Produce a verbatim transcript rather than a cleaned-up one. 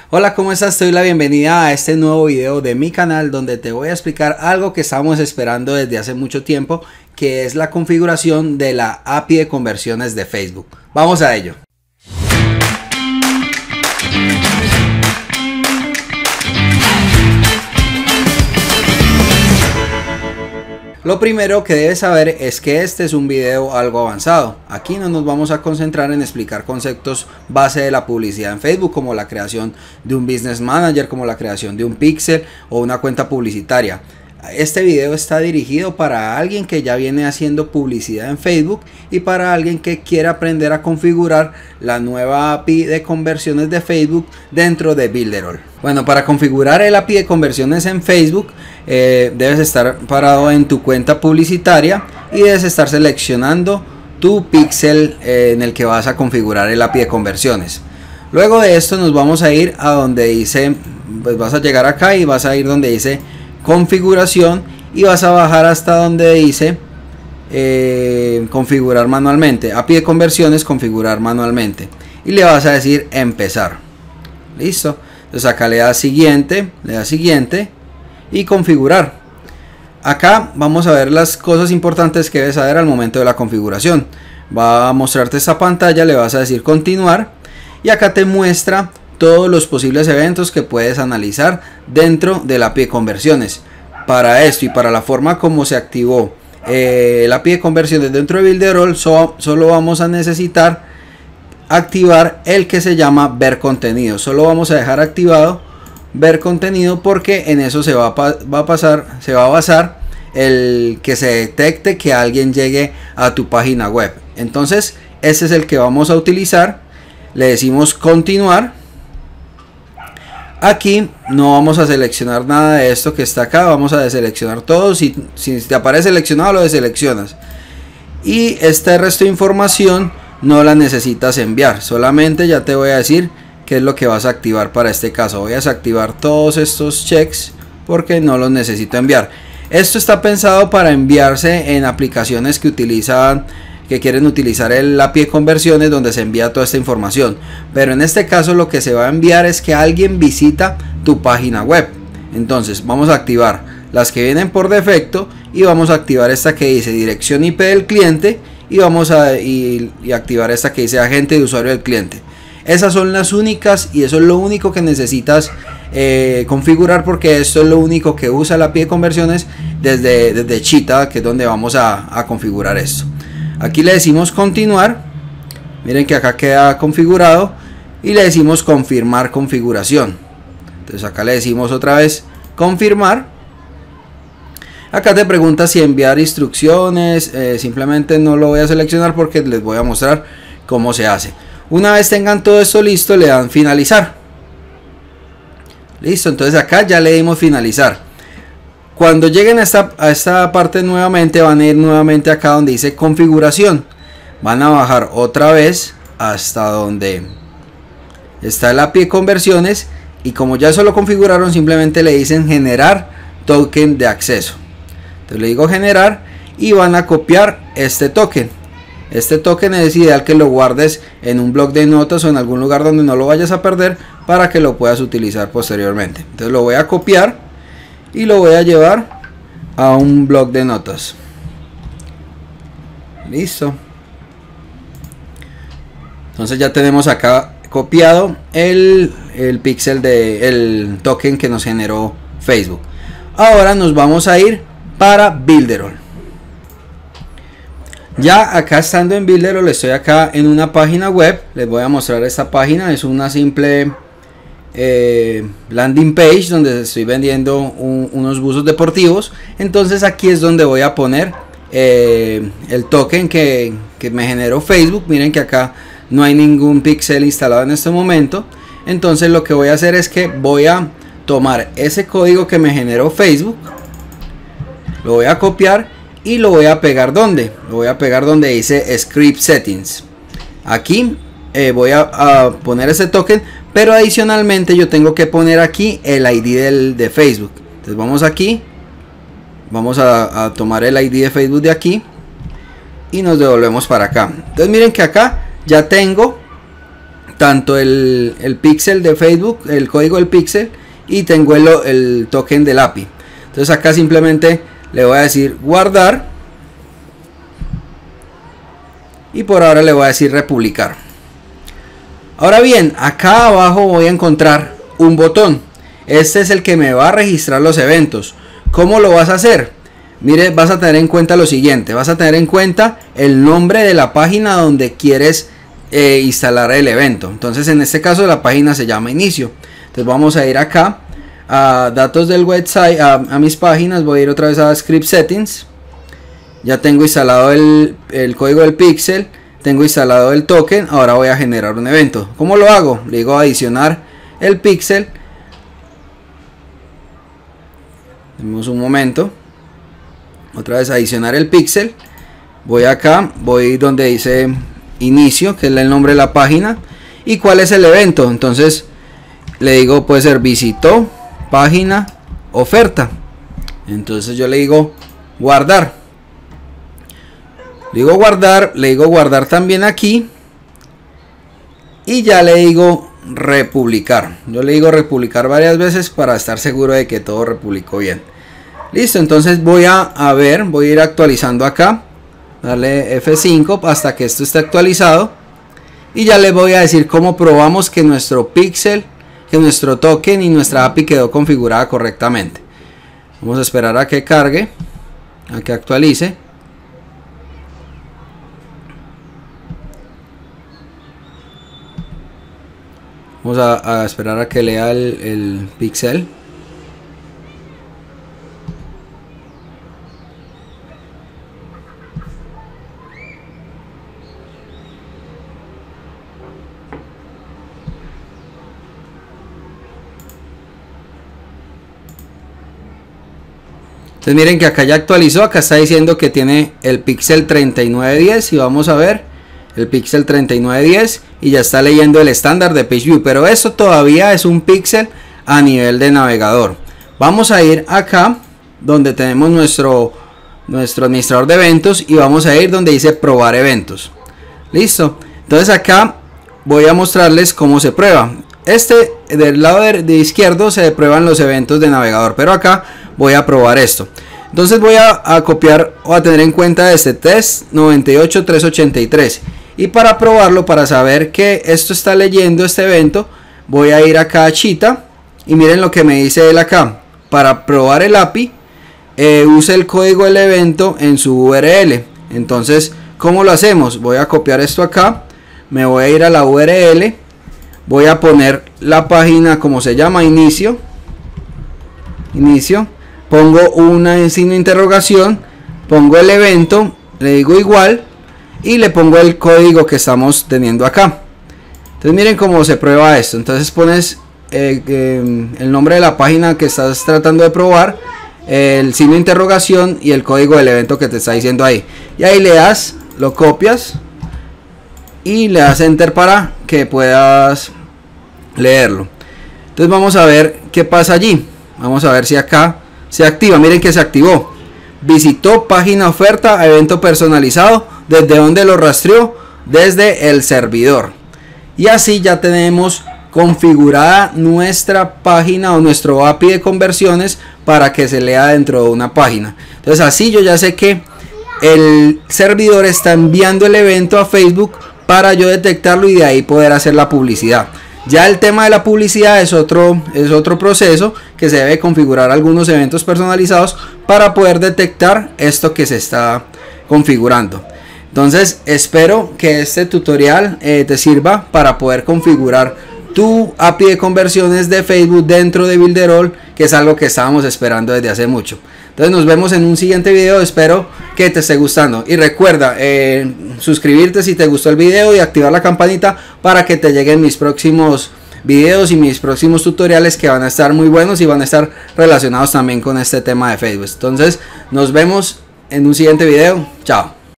Hola, ¿cómo estás? Te doy la bienvenida a este nuevo video de mi canal donde te voy a explicar algo que estamos esperando desde hace mucho tiempo, que es la configuración de la A P I de conversiones de Facebook. Vamos a ello. Lo primero que debes saber es que este es un video algo avanzado. Aquí no nos vamos a concentrar en explicar conceptos base de la publicidad en Facebook, como la creación de un Business Manager, como la creación de un pixel o una cuenta publicitaria. Este video está dirigido para alguien que ya viene haciendo publicidad en Facebook y para alguien que quiere aprender a configurar la nueva A P I de conversiones de Facebook dentro de Builderall. Bueno, para configurar el A P I de conversiones en Facebook eh, debes estar parado en tu cuenta publicitaria y debes estar seleccionando tu pixel eh, en el que vas a configurar el A P I de conversiones. Luego de esto nos vamos a ir a donde dice, pues vas a llegar acá y vas a ir donde dice configuración y vas a bajar hasta donde dice eh, configurar manualmente, A P I de conversiones, configurar manualmente, y le vas a decir empezar. Listo. Entonces acá le das siguiente, le das siguiente y configurar. Acá vamos a ver las cosas importantes que debes saber al momento de la configuración. Va a mostrarte esta pantalla, le vas a decir continuar y acá te muestra todos los posibles eventos que puedes analizar dentro del A P I de conversiones. Para esto y para la forma como se activó eh, el A P I de conversiones dentro de Builderall, so, solo vamos a necesitar activar el que se llama ver contenido. Solo vamos a dejar activado ver contenido porque en eso se va a, va a pasar, se va a basar el que se detecte que alguien llegue a tu página web. Entonces ese es el que vamos a utilizar. Le decimos continuar. Aquí no vamos a seleccionar nada de esto que está acá, vamos a deseleccionar todo. Si, si te aparece seleccionado, lo deseleccionas. Y este resto de información no la necesitas enviar, solamente ya te voy a decir qué es lo que vas a activar para este caso. Voy a desactivar todos estos checks porque no los necesito enviar. Esto está pensado para enviarse en aplicaciones que utilizan que quieren utilizar el A P I de conversiones, donde se envía toda esta información, pero en este caso lo que se va a enviar es que alguien visita tu página web. Entonces vamos a activar las que vienen por defecto y vamos a activar esta que dice dirección I P del cliente y vamos a y, y activar esta que dice agente de usuario del cliente. Esas son las únicas y eso es lo único que necesitas eh, configurar, porque esto es lo único que usa la A P I de conversiones desde, desde Cheetah, que es donde vamos a, a configurar esto. Aquí le decimos continuar, miren que acá queda configurado, y le decimos confirmar configuración. Entonces acá le decimos otra vez confirmar. Acá te pregunta si enviar instrucciones, eh, simplemente no lo voy a seleccionar porque les voy a mostrar cómo se hace. Una vez tengan todo esto listo, le dan finalizar. Listo, entonces acá ya le dimos finalizar. Cuando lleguen a esta, a esta parte nuevamente, van a ir nuevamente acá donde dice configuración. Van a bajar otra vez hasta donde está el A P I de conversiones. Y como ya eso lo configuraron, simplemente le dicen generar token de acceso. Entonces le digo generar y van a copiar este token. Este token es ideal que lo guardes en un bloc de notas o en algún lugar donde no lo vayas a perder para que lo puedas utilizar posteriormente. Entonces lo voy a copiar y lo voy a llevar a un bloc de notas. Listo. Entonces ya tenemos acá copiado el, el pixel de el token que nos generó Facebook. Ahora nos vamos a ir para Builderall. Ya acá estando en Builderall, estoy acá en una página web. Les voy a mostrar esta página. Es una simple Eh, landing page donde estoy vendiendo un, unos buzos deportivos. Entonces aquí es donde voy a poner eh, el token que, que me generó Facebook. Miren que acá no hay ningún pixel instalado en este momento. Entonces lo que voy a hacer es que voy a tomar ese código que me generó Facebook, lo voy a copiar y lo voy a pegar donde lo voy a pegar donde dice script settings. Aquí eh, voy a, a poner ese token, pero adicionalmente yo tengo que poner aquí el I D del, de Facebook. Entonces vamos aquí, vamos a, a tomar el I D de Facebook de aquí y nos devolvemos para acá. Entonces miren que acá ya tengo tanto el, el pixel de Facebook, el código del pixel, y tengo el, el token del A P I. Entonces acá simplemente le voy a decir guardar y por ahora le voy a decir republicar. Ahora bien, acá abajo voy a encontrar un botón. Este es el que me va a registrar los eventos. ¿Cómo lo vas a hacer? Mire, vas a tener en cuenta lo siguiente. Vas a tener en cuenta el nombre de la página donde quieres eh, instalar el evento. Entonces en este caso la página se llama inicio. Entonces vamos a ir acá a datos del website, a, a mis páginas. Voy a ir otra vez a script settings. Ya tengo instalado el, el código del pixel, tengo instalado el token. Ahora voy a generar un evento. ¿Cómo lo hago? Le digo adicionar el pixel. Tenemos un momento. Otra vez adicionar el pixel. Voy acá, voy donde dice inicio, que es el nombre de la página. ¿Y cuál es el evento? Entonces le digo, puede ser visitó página oferta. Entonces yo le digo guardar. Le digo guardar, le digo guardar también aquí. Y ya le digo republicar. Yo le digo republicar varias veces para estar seguro de que todo republicó bien. Listo, entonces voy a, a ver, voy a ir actualizando acá. Darle F cinco hasta que esto esté actualizado. Y ya les voy a decir cómo probamos que nuestro pixel, que nuestro token y nuestra A P I quedó configurada correctamente. Vamos a esperar a que cargue, a que actualice. Vamos a, a esperar a que lea el, el pixel. Entonces miren que acá ya actualizó, acá está diciendo que tiene el pixel treinta y nueve diez y vamos a ver el pixel treinta y nueve diez y ya está leyendo el estándar de PageView, pero eso todavía es un pixel a nivel de navegador. Vamos a ir acá donde tenemos nuestro, nuestro administrador de eventos y vamos a ir donde dice probar eventos. Listo, entonces acá voy a mostrarles cómo se prueba. Este del lado de, de izquierdo se prueban los eventos de navegador, pero acá voy a probar esto. Entonces voy a, a copiar o a tener en cuenta este test noventa y ocho trescientos ochenta y tres y para probarlo, para saber que esto está leyendo este evento, voy a ir acá a Cheetah y miren lo que me dice él acá. Para probar el A P I eh, use el código del evento en su U R L. Entonces, ¿cómo lo hacemos? Voy a copiar esto acá, me voy a ir a la U R L, voy a poner la página como se llama, inicio, inicio, pongo una signo de interrogación, pongo el evento, le digo igual y le pongo el código que estamos teniendo acá. Entonces miren cómo se prueba esto. Entonces pones eh, eh, el nombre de la página que estás tratando de probar, el signo de interrogación y el código del evento que te está diciendo ahí, y ahí le das, lo copias y le das enter para que puedas leerlo. Entonces vamos a ver qué pasa allí. Vamos a ver si acá se activa. Miren que se activó. Visitó página oferta, evento personalizado. ¿Desde dónde lo rastreó? Desde el servidor. Y así ya tenemos configurada nuestra página o nuestro A P I de conversiones para que se lea dentro de una página. Entonces así yo ya sé que el servidor está enviando el evento a Facebook para yo detectarlo y de ahí poder hacer la publicidad. Ya el tema de la publicidad es otro, es otro proceso que se debe configurar algunos eventos personalizados para poder detectar esto que se está configurando. Entonces espero que este tutorial eh, te sirva para poder configurar tu A P I de conversiones de Facebook dentro de Builderall, que es algo que estábamos esperando desde hace mucho. Entonces nos vemos en un siguiente video, espero que te esté gustando. Y recuerda eh, suscribirte si te gustó el video y activar la campanita para que te lleguen mis próximos videos y mis próximos tutoriales, que van a estar muy buenos y van a estar relacionados también con este tema de Facebook. Entonces nos vemos en un siguiente video. Chao.